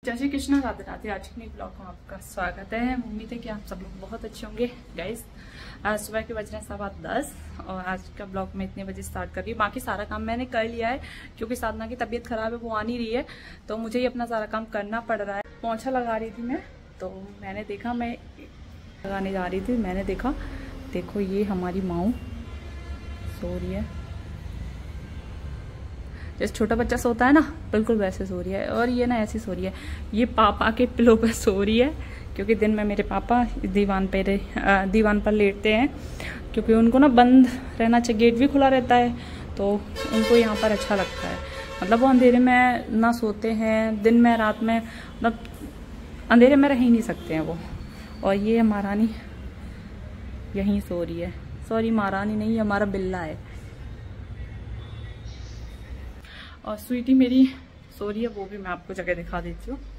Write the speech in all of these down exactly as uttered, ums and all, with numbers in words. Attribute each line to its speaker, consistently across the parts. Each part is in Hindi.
Speaker 1: जय श्री कृष्ण, राधे राधे। आज के नए ब्लॉग में आपका स्वागत है। उम्मीद है कि आप सब लोग बहुत अच्छे होंगे। गाइस, आज सुबह के बज रहे हैं सवा दस और आज का ब्लॉग मैं इतने बजे स्टार्ट कर रही हूँ। बाकी सारा काम मैंने कर लिया है क्योंकि साधना की तबीयत खराब है, वो आ नहीं रही है, तो मुझे ही अपना सारा काम करना पड़ रहा है। पोंछा लगा रही थी मैं, तो मैंने देखा, मैं लगाने जा रही थी, मैंने देखा, देखो ये हमारी माऊ सो रही है, जैसे छोटा बच्चा सोता है ना, बिल्कुल वैसे सो रही है। और ये ना ऐसी सो रही है, ये पापा के पिलो पर सो रही है क्योंकि दिन में मेरे पापा दीवान पे दीवान पर लेटते हैं क्योंकि उनको ना बंद रहना चाहिए, गेट भी खुला रहता है तो उनको यहाँ पर अच्छा लगता है। मतलब वो अंधेरे में ना सोते हैं, दिन में रात में, मतलब अंधेरे में रह ही नहीं सकते हैं वो। और ये महारानी यहीं सो रही है, सॉरी महारानी नहीं, ये हमारा बिल्ला है। और स्वीटी मेरी सो रही है, वो भी मैं आपको जगह दिखा देती हूँ।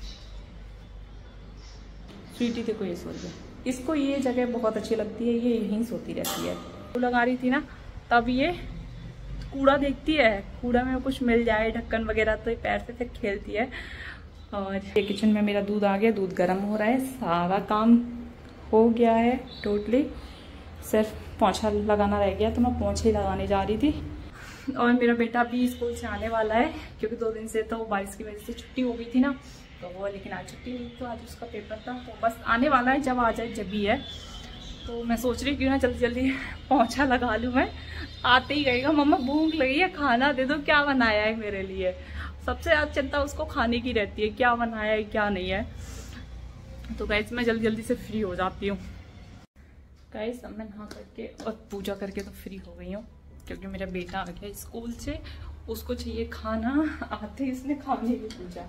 Speaker 1: स्वीटी देखो ये सो रही है, इसको ये जगह बहुत अच्छी लगती है, ये यहीं सोती रहती है। तो लगा रही थी ना, तब ये कूड़ा देखती है, कूड़ा में कुछ मिल जाए ढक्कन वगैरह तो ये पैर से फिर खेलती है। और ये किचन में मेरा दूध आ गया, दूध गर्म हो रहा है, सारा काम हो गया है टोटली, सिर्फ पोंछा लगाना रह गया, तो मैं पोंछे लगाने जा रही थी। और मेरा बेटा भी स्कूल से आने वाला है क्योंकि दो दिन से तो बारिश की वजह से छुट्टी हो गई थी ना, तो वो, लेकिन आज छुट्टी नहीं, तो आज उसका पेपर था, तो बस आने वाला है, जब आ जाए जब भी है। तो मैं सोच रही क्यों ना जल्दी जल्दी पोंछा लगा लूँ मैं। आते ही कहेगा मम्मा भूख लगी है, खाना दे दो, क्या बनाया है मेरे लिए। सबसे ज़्यादा चिंता उसको खाने की रहती है, क्या बनाया है क्या नहीं है। तो गाइस मैं जल्दी जल्दी से फ्री हो जाती हूँ। गाइस अब मैं नहा करके और पूजा करके तो फ्री हो गई हूँ क्योंकि मेरा बेटा आ गया स्कूल से, उसको चाहिए खाना, आते ही इसने खाने की पूजा।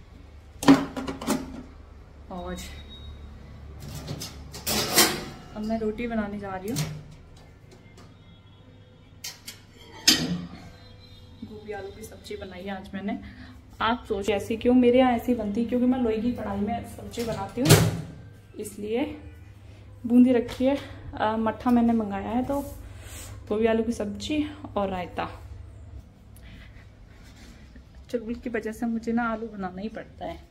Speaker 1: और अब मैं रोटी बनाने जा रही हूँ। गोभी आलू की सब्जी बनाई है आज मैंने। आप सोचिए ऐसी क्यों, मेरे यहाँ ऐसी बनती क्योंकि मैं लोई की कढ़ाई में सब्जी बनाती हूँ, इसलिए बूंदी रखी है। आ, मट्ठा मैंने मंगाया है, तो गोभी आलू की सब्जी और रायता। चुलबुल की वजह से मुझे ना आलू बनाना ही पड़ता है।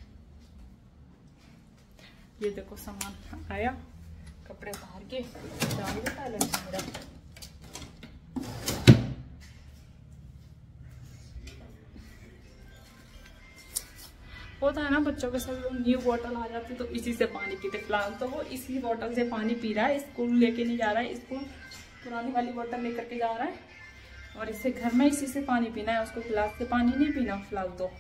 Speaker 1: ये देखो सामान आया, कपड़े उतार के डाल देता है मेरा। होता है ना बच्चों के साथ, न्यू बोतल आ जाती तो इसी से पानी पीते। फिलहाल तो वो इसी बोतल से पानी पी रहा है, स्कूल लेके नहीं जा रहा है, स्कूल पुरानी वाली बोतल लेकर के जा रहा है और इसे घर में इसी से पानी पीना है, उसको गिलास से पानी नहीं पीना फिलहाल। तो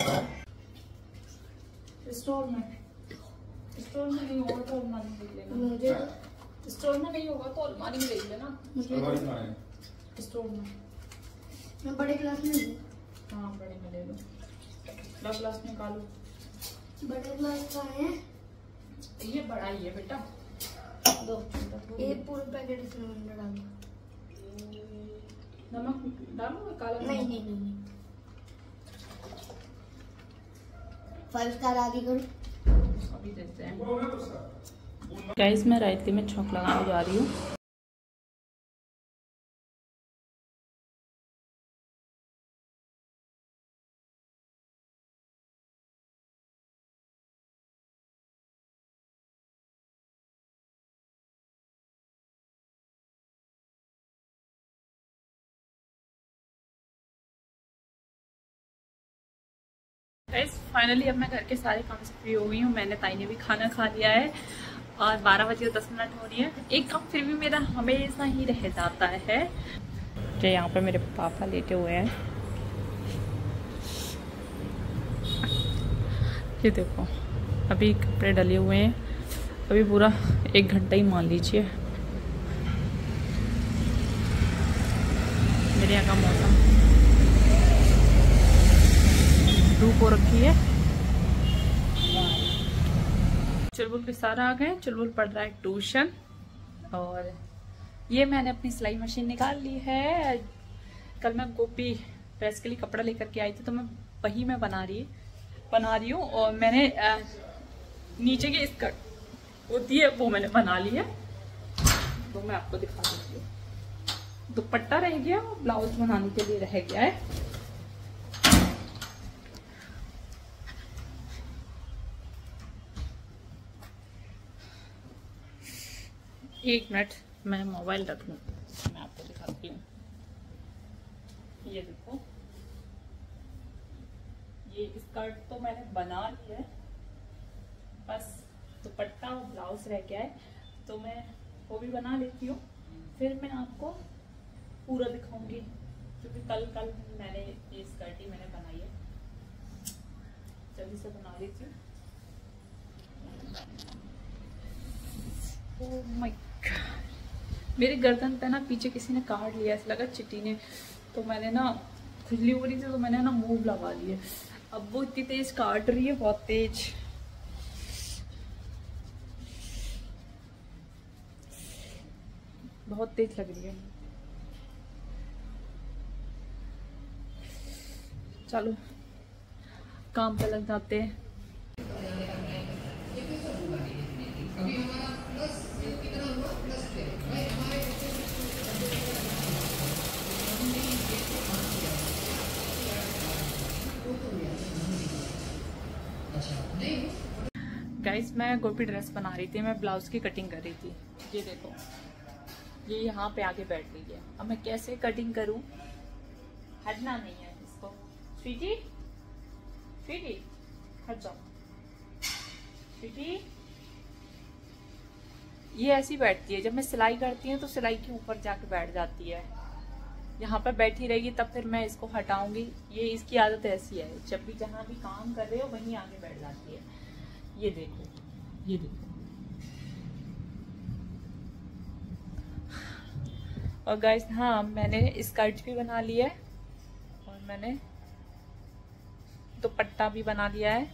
Speaker 1: स्टोर में स्टोर में नहीं होगा तो अलमारी में देख लेना। मुझे स्टोर में नहीं होगा तो अलमारी में देख लेना। मुझे स्टोर में मैं बड़े गिलास में लूं। हाँ बड़े में ले लो, बड़ा गिलास निकालो। बड़े गिलास का है ये, बड़ा ही है बेटा, दो एक पूरा पैकेट इसमें अंदर डालो। नमक डालो, काला नहीं नहीं नहीं फाइव स्टार आगे करो, अभी देते हैं। गाइस मैं रायते में छौंक लगाने जा रही हूँ। फाइनली अब मैं घर के सारे काम से फ्री हो गई हूँ। मैंने, ताई ने भी खाना खा लिया है और बारह बजे दस मिनट हो रही है। एक काम फिर भी मेरा हमेशा ही रह जाता है, जो यहाँ पे मेरे पापा लेटे हुए हैं। ये देखो अभी कपड़े डले हुए हैं, अभी पूरा एक घंटा ही मान लीजिए। मेरे यहाँ का मौसम धूप हो रखी है। चुलबुल के सारा आ गए, चुलबुल पढ़ रहा है ट्यूशन। और ये मैंने अपनी सिलाई मशीन निकाल ली है। कल मैं गोपी प्रेस के लिए कपड़ा लेकर के आई थी, तो मैं वही मैं बना रही बना रही हूँ। और मैंने आ, नीचे की स्कर्ट होती है वो मैंने बना ली है, तो मैं आपको दिखा देती हूँ। दुपट्टा रह गया, ब्लाउज बनाने के लिए रह गया है। एक मिनट मैं मोबाइल रख लूँ, मैं आपको दिखाती हूँ। ये देखो, ये स्कर्ट तो मैंने बना लिया है, बस दुपट्टा और ब्लाउज रह गया है, तो मैं वो भी बना लेती हूँ, फिर मैं आपको पूरा दिखाऊंगी, क्योंकि कल कल मैंने ये स्कर्ट ही मैंने बनाई है। जल्दी से बना लेती हूँ। ओह माय गॉड, मेरे गर्दन पे ना पीछे किसी ने काट लिया, ऐसा लगा चिट्टी ने, तो मैंने ना खुजली हो रही थी तो मैंने ना मूव लगा लिए। अब वो इतनी तेज काट रही है, बहुत तेज। बहुत तेज लग रही है। चलो काम पे लग जाते हैं। गाइस, मैं गोपी ड्रेस बना रही थी, मैं ब्लाउज की कटिंग कर रही थी। ये देखो, ये यहाँ पे आके बैठ गई है। अब मैं कैसे कटिंग करूं? हटना नहीं है इसको। स्वीटी, स्वीटी हट जाओ। स्वीटी, ये ऐसी बैठती है, जब मैं सिलाई करती हूँ तो सिलाई के ऊपर जाके बैठ जाती है। यहाँ पर बैठी रहेगी तब फिर मैं इसको हटाऊंगी। ये इसकी आदत ऐसी है, जब भी जहाँ भी काम कर रहे हो वहीं आके बैठ जाती है। ये देखो, ये देखो। और गाइस, हाँ, मैंने स्कर्ट भी बना लिया है और मैंने दुपट्टा भी बना लिया है।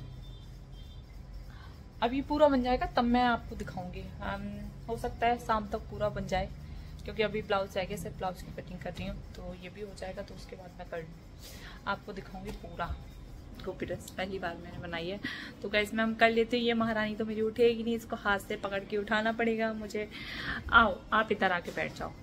Speaker 1: अब ये पूरा बन जाएगा तब मैं आपको दिखाऊंगी। हो सकता है शाम तक पूरा बन जाए, क्योंकि अभी ब्लाउज रह गया, सिर्फ ब्लाउज की कटिंग कर रही हूँ, तो ये भी हो जाएगा तो उसके बाद मैं कर आपको दिखाऊंगी पूरा। गोपी ड्रेस पहली बार मैंने बनाई है, तो गाइस मैं हम कर लेते हैं। ये महारानी तो मेरी उठेगी नहीं, इसको हाथ से पकड़ के उठाना पड़ेगा मुझे। आओ, आप इधर आके बैठ जाओ।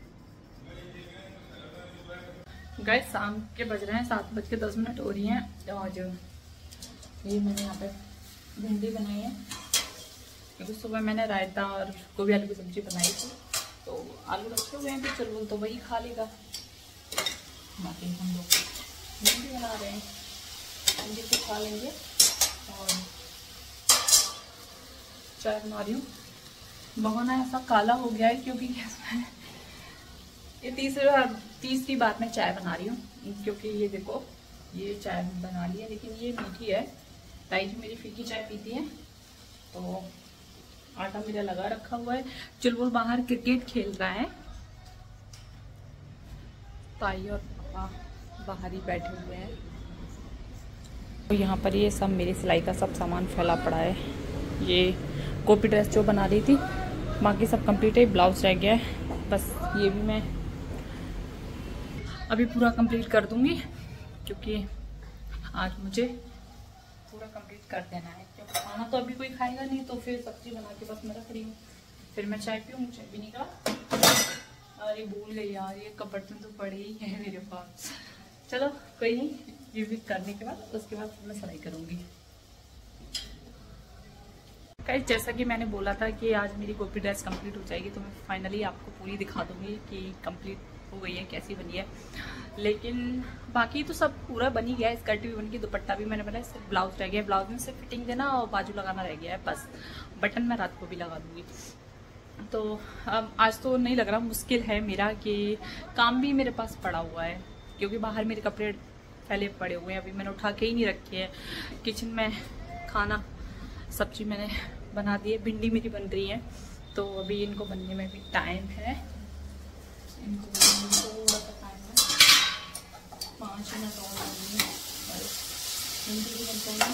Speaker 1: गाइस, शाम के बज रहे हैं सात बज के दस मिनट हो रही हैं, और ये मैंने यहाँ पे भिंडी बनाई है, क्योंकि सुबह मैंने रायता और गोभी आलू की सब्जी बनाई थी, तो आलू रखे हुए हैं, तो चलो तो वही खा लेगा। बाकी हम लोग भिंडी बना रहे हैं, भिंडी को खा लेंगे। और चाय बना रही हूँ। भगोना ऐसा काला हो गया है क्योंकि ये तीसरी तीसरी बार मैं चाय बना रही हूँ, क्योंकि ये देखो, ये चाय बना ली है, लेकिन ये मीठी है। ताई जी मेरी फीकी चाय पीती है, तो आटा मेरा लगा रखा हुआ है। चुलबुल बाहर क्रिकेट खेल रहा है, ताई और पापा बाहर ही बैठे हुए हैं। तो यहाँ पर ये सब मेरी सिलाई का सब सामान फैला पड़ा है। ये गोपी ड्रेस जो बना रही थी, बाकी सब कंप्लीट है, ब्लाउज रह गया है, बस ये भी मैं अभी पूरा कंप्लीट कर दूंगी, क्योंकि आज मुझे पूरा कंप्लीट कर देना है। क्योंकि खाना तो अभी कोई खाएगा नहीं, तो फिर सब्जी बना के बस मैं रख रही हूँ, फिर मैं चाय पीऊँ। चाय पीने का अरे भूल गई यार, ये बर्तन तो पड़े ही है मेरे पास। चलो कोई नहीं, ये भी करने के बाद उसके बाद मैं सिलाई करूँगी। गाइस, जैसा कि मैंने बोला था कि आज मेरी गोपी ड्रेस कंप्लीट हो जाएगी, तो मैं फाइनली आपको पूरी दिखा दूंगी कि कंप्लीट हो गई है, कैसी बनी है। लेकिन बाकी तो सब पूरा बन ही गया है। स्कर्ट भी बन गई, दुपट्टा भी मैंने बनाया, सिर्फ ब्लाउज रह गया। ब्लाउज में सिर्फ फिटिंग देना और बाजू लगाना रह गया है, बस। बटन मैं रात को भी लगा दूंगी। तो अब आज तो नहीं लग रहा, मुश्किल है मेरा कि काम भी मेरे पास पड़ा हुआ है, क्योंकि बाहर मेरे कपड़े फैले पड़े हुए हैं, अभी मैंने उठा के ही नहीं रखे हैं। किचन में खाना सब्जी मैंने बना दी है, भिंडी मेरी बन रही है, तो अभी इनको बनने में भी टाइम है। इनको थोड़ा सा टाइम है, पाँच मिनट और लगेंगे और भिंडी भी बन जाएगी।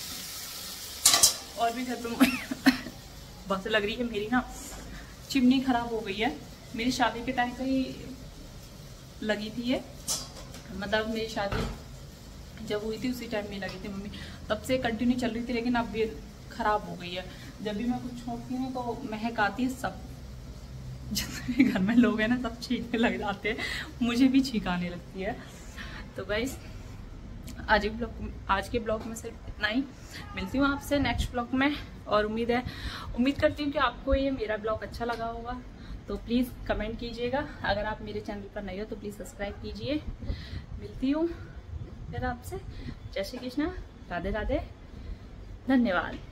Speaker 1: और भी घर पे बस लग रही है मेरी ना, चिमनी खराब हो गई है। मेरी शादी के टाइम पे ही लगी थी ये, मतलब मेरी शादी जब हुई थी उसी टाइम में लगी थी मम्मी, तब से कंटिन्यू चल रही थी, लेकिन अब ये खराब हो गई है। जब भी मैं कुछ छोड़ती हूँ तो महक आती है, सब जितने घर में लोग हैं ना सब छींकने लग जाते हैं, मुझे भी छींक आने लगती है। तो गाइस, आज ब्लॉग आज के ब्लॉग में सिर्फ इतना ही। मिलती हूँ आपसे नेक्स्ट ब्लॉग में, और उम्मीद है उम्मीद करती हूँ कि आपको ये मेरा ब्लॉग अच्छा लगा होगा। तो प्लीज़ कमेंट कीजिएगा। अगर आप मेरे चैनल पर नए हो तो प्लीज़ सब्सक्राइब कीजिए। मिलती हूँ फिर आपसे। जय श्री कृष्णा, राधे राधे, धन्यवाद।